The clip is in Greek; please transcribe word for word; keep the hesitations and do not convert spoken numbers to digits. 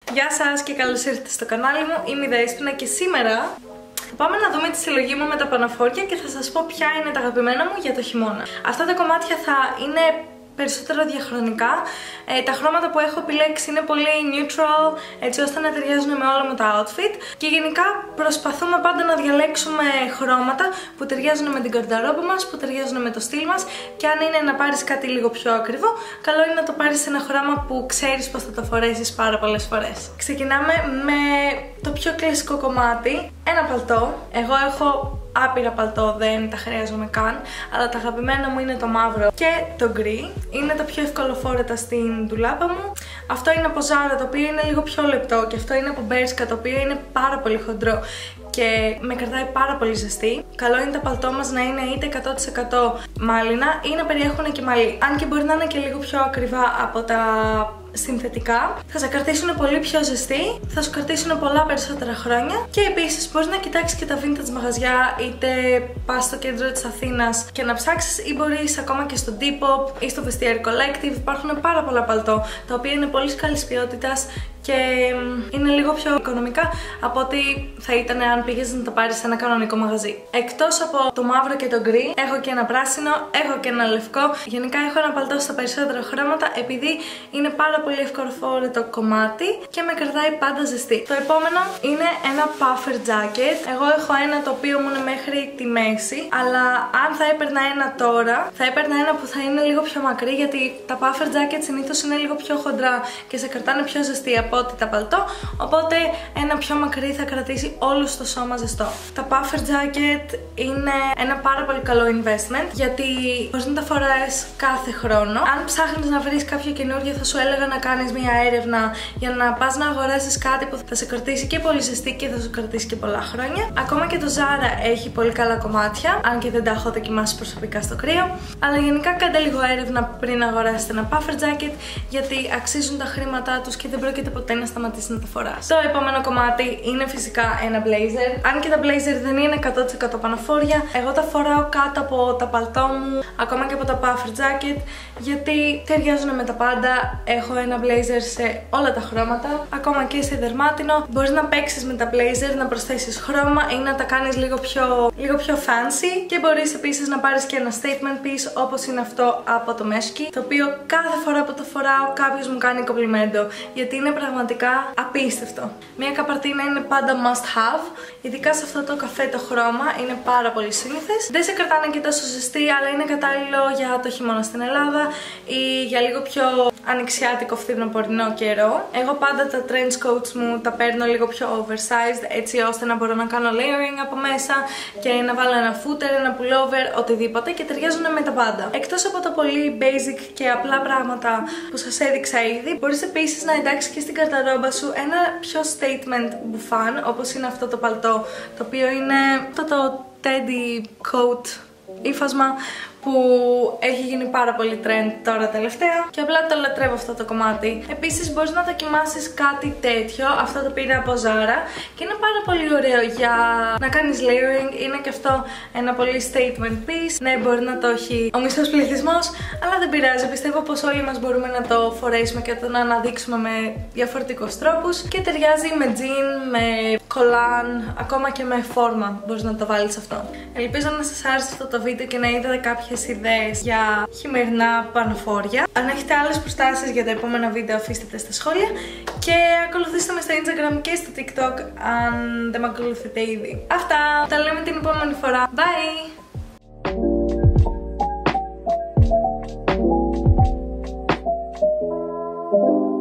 Γεια σας και καλώς ήρθατε στο κανάλι μου. Είμαι η Δέσποινα και σήμερα θα πάμε να δούμε τη συλλογή μου με τα παναφόρια και θα σας πω ποια είναι τα αγαπημένα μου για το χειμώνα. Αυτά τα κομμάτια θα είναι περισσότερο διαχρονικά. Ε, τα χρώματα που έχω επιλέξει είναι πολύ neutral, έτσι ώστε να ταιριάζουν με όλα μου τα outfit. Και γενικά προσπαθούμε πάντα να διαλέξουμε χρώματα που ταιριάζουν με την καρνταρόμπα μας, που ταιριάζουν με το στυλ μας. Και αν είναι να πάρεις κάτι λίγο πιο ακριβό, καλό είναι να το πάρεις σε ένα χρώμα που ξέρεις πως θα το φορέσεις πάρα πολλές φορές. Ξεκινάμε με το πιο κλασικό κομμάτι, ένα παλτό. Εγώ έχω άπειρα παλτό, δεν τα χρειάζομαι καν, αλλά τα αγαπημένα μου είναι το μαύρο και το γκρι. Είναι τα πιο ευκολοφόρετα στην ντουλάπα μου. Αυτό είναι από Zara, το οποίο είναι λίγο πιο λεπτό, και αυτό είναι από Bershka, το οποίο είναι πάρα πολύ χοντρό και με κρατάει πάρα πολύ ζεστή. Καλό είναι τα παλτό μας να είναι είτε εκατό τοις εκατό μάλινα ή να περιέχουν και μαλλί. Αν και μπορεί να είναι και λίγο πιο ακριβά από τα συνθετικά, θα σε κρατήσουν πολύ πιο ζεστή, θα σου κρατήσουν πολλά περισσότερα χρόνια. Και επίσης μπορείς να κοιτάξεις και τα vintage μαγαζιά, είτε πας στο κέντρο της Αθήνας και να ψάξεις, ή μπορείς ακόμα και στο Depop ή στο Vestiaire Collective. Υπάρχουν πάρα πολλά παλτό τα οποία είναι πολύ καλής ποιότητας και είναι λίγο πιο οικονομικά από ό,τι θα ήταν αν πήγες να το πάρεις σε ένα κανονικό μαγαζί. Εκτός από το μαύρο και το γκρι, έχω και ένα πράσινο, έχω και ένα λευκό. Γενικά έχω ένα παλτό στα περισσότερα χρώματα, επειδή είναι πάρα πολύ ευκολοφόρετο κομμάτι και με κρατάει πάντα ζεστή. Το επόμενο είναι ένα puffer jacket. Εγώ έχω ένα το οποίο μου είναι μέχρι τη μέση, αλλά αν θα έπαιρνα ένα τώρα, θα έπαιρνα ένα που θα είναι λίγο πιο μακρύ, γιατί τα puffer jacket συνήθως είναι λίγο πιο χοντρά και σε κρατάνε πιο ζεστή από ό,τι τα παλτό, οπότε ένα πιο μακρύ θα κρατήσει όλο το σώμα ζεστό. Τα puffer jacket είναι ένα πάρα πολύ καλό investment, γιατί μπορείς να τα φοράς κάθε χρόνο. Αν ψάχνεις να βρεις κάποιο καινούργιο, θα σου έλεγα να κάνεις μια έρευνα για να πας να αγοράσεις κάτι που θα σε κρατήσει και πολύ ζεστή και θα σου κρατήσει και πολλά χρόνια. Ακόμα και το Zara έχει πολύ καλά κομμάτια, αν και δεν τα έχω δοκιμάσει προσωπικά στο κρύο. Αλλά γενικά κάντε λίγο έρευνα πριν αγοράσετε ένα puffer jacket, γιατί αξίζουν τα χρήματά τους και δεν πρόκειται ποτέ να σταματήσει να τα φοράς. Το επόμενο κομμάτι είναι φυσικά ένα blazer. Αν και τα blazer δεν είναι εκατό τοις εκατό παναφόρια, εγώ τα φοράω κάτω από τα παλτό μου, ακόμα και από τα puffer jacket, γιατί ταιριάζουν με τα πάντα. Έχω ένα blazer σε όλα τα χρώματα, ακόμα και σε δερμάτινο. Μπορείς να παίξεις με τα blazer, να προσθέσεις χρώμα ή να τα κάνεις λίγο πιο, λίγο πιο fancy. Και μπορείς επίσης να πάρεις και ένα statement piece, όπως είναι αυτό από το Meshki, το οποίο κάθε φορά που το φοράω κάποιος μου κάνει κομπλιμέντο, γιατί είναι πραγματικά απίστευτο. Μια καπαρτίνα είναι πάντα must have, ειδικά σε αυτό το καφέ το χρώμα, είναι πάρα πολύ σύνηθες. Δεν σε κρατάνε και τόσο ζεστή, αλλά είναι κατάλληλο για το χειμώνα στην Ελλάδα ή για λίγο πιο ανοιξιάτικο φθινοπορεινό καιρό. Εγώ πάντα τα trench coats μου τα παίρνω λίγο πιο oversized, έτσι ώστε να μπορώ να κάνω layering από μέσα και να βάλω ένα footer, ένα pullover, οτιδήποτε, και ταιριάζουν με τα πάντα. Εκτός από τα πολύ basic και απλά πράγματα που σας έδειξα ήδη, μπορείς επίσης να εντάξεις και στην καρταρόμπα σου ένα πιο statement μπουφάν, όπως είναι αυτό το παλτό, το οποίο είναι αυτό το teddy coat ύφασμα που έχει γίνει πάρα πολύ trend τώρα τελευταία και απλά το λατρεύω αυτό το κομμάτι. Επίσης μπορείς να δοκιμάσεις κάτι τέτοιο, αυτό το πήρα από Zara και είναι πάρα πολύ ωραίο για να κάνεις layering, είναι και αυτό ένα πολύ statement piece. Ναι, μπορεί να το έχει ο μισός πληθυσμός, αλλά δεν πειράζει, πιστεύω πως όλοι μας μπορούμε να το φορέσουμε και να το αναδείξουμε με διαφορετικούς τρόπους και ταιριάζει με jean, με κολάν, ακόμα και με φόρμα μπορείς να το βάλεις αυτό. Ελπίζω να σας άρεσε αυτό το βίντεο και να είδατε κάποιες ιδέες για χειμερινά παναφόρια. Αν έχετε άλλες προστάσεις για τα επόμενα βίντεο, αφήστε τα στα σχόλια και ακολουθήστε με στο Instagram και στο TikTok αν δεν με ακολουθείτε ήδη. Αυτά! Τα λέμε την επόμενη φορά. Bye!